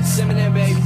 Eminem, baby.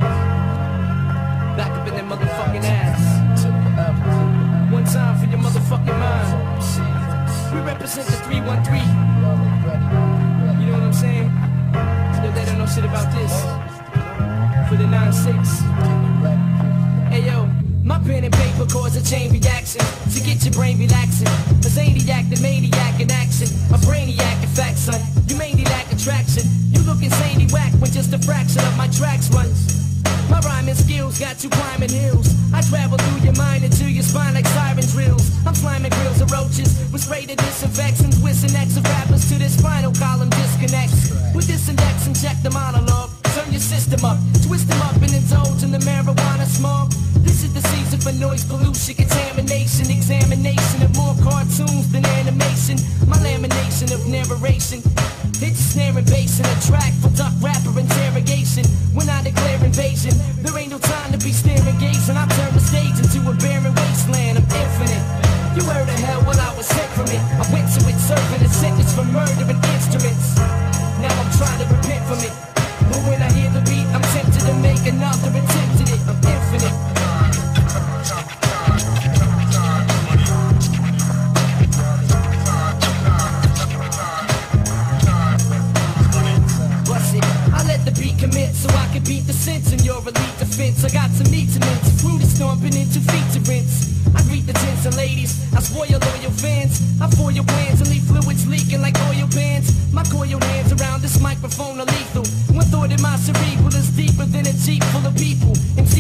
Back up in that motherfucking ass. One time for your motherfucking mind. We represent the 313. You know what I'm saying? Yo, they don't know shit about this. For the 9-6. Hey yo, my pen and paper cause a chain reaction to get your brain relaxing. A zaniac, the maniac in action. A brainiac in fact, son. You mainly lack attraction. You look insanely whack when just a fraction of my tracks runs. My rhyming skills got you climbing hills. I travel through your mind into your spine like siren drills. I'm sliming grills of roaches with spray to disinfect and twists and X of rappers to this spinal column disconnects. With this index, inject the monologue. Turn your system up, twist them up and indulge in the marijuana smog. This is the season for noise pollution, contamination, examination of more cartoons than animation. My lamination of narration. It's a snare and bass in a track for duck rapper interrogation. When I declare invasion, there ain't no time to be staring gazing. I turn the stage into a barren wasteland. I'm infinite. You heard of hell when I was sent from it. I went to it serving a sentence for murdering instruments. Now I'm trying to repent from it. But when I hear the beat, I'm tempted to make another attempt at it. I'm infinite. Commit so I can beat the sense in your elite defense. I got some meat to mince, fruit is stomping into feet to rinse. I greet the gents and ladies, I spoil loyal fans. I foil your plans and leave fluids leaking like oil pans. My coiled hands around this microphone are lethal. One thought in my cerebral is deeper than a jeep full of people.